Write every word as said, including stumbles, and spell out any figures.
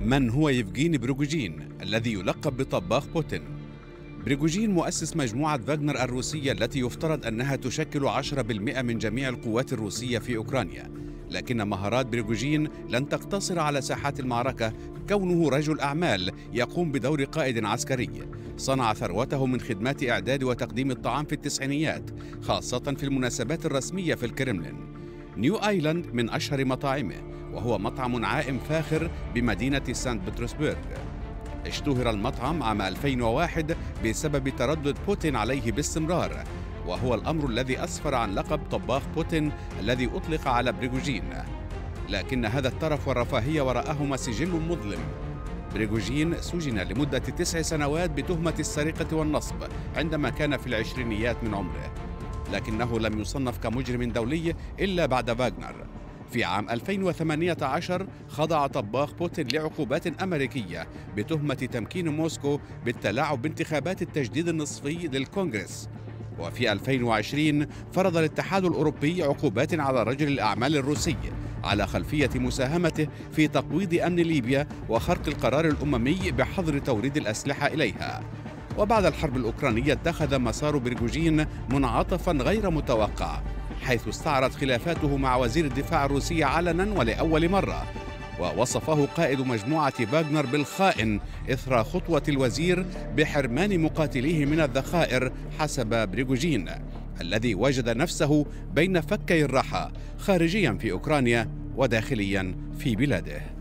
من هو يفغيني بريغوجين الذي يلقب بطباخ بوتين؟ بريغوجين مؤسس مجموعة فاغنر الروسية التي يفترض أنها تشكل عشرة بالمئة من جميع القوات الروسية في أوكرانيا، لكن مهارات بريغوجين لن تقتصر على ساحات المعركة، كونه رجل أعمال يقوم بدور قائد عسكري. صنع ثروته من خدمات إعداد وتقديم الطعام في التسعينيات، خاصة في المناسبات الرسمية في الكرملين. نيو آيلاند من أشهر مطاعمه، وهو مطعم عائم فاخر بمدينة سانت بطرسبرغ. اشتهر المطعم عام ألفين وواحد بسبب تردد بوتين عليه باستمرار، وهو الأمر الذي أسفر عن لقب طباخ بوتين الذي أطلق على بريغوجين. لكن هذا الترف والرفاهية وراءهما سجل مظلم. بريغوجين سجن لمدة تسع سنوات بتهمة السرقة والنصب عندما كان في العشرينيات من عمره، لكنه لم يصنف كمجرم دولي إلا بعد فاغنر. في عام ألفين وثمانية عشر خضع طباخ بوتين لعقوبات أمريكية بتهمة تمكين موسكو بالتلاعب بانتخابات التجديد النصفي للكونغرس. وفي ألفين وعشرين فرض الاتحاد الأوروبي عقوبات على رجل الأعمال الروسي على خلفية مساهمته في تقويض أمن ليبيا وخرق القرار الأممي بحظر توريد الأسلحة إليها. وبعد الحرب الأوكرانية اتخذ مسار بريغوجين منعطفا غير متوقع، حيث استعرت خلافاته مع وزير الدفاع الروسي علنا ولأول مرة، ووصفه قائد مجموعة فاغنر بالخائن إثر خطوة الوزير بحرمان مقاتليه من الذخائر حسب بريغوجين، الذي وجد نفسه بين فكي الرحى، خارجيا في أوكرانيا وداخليا في بلاده.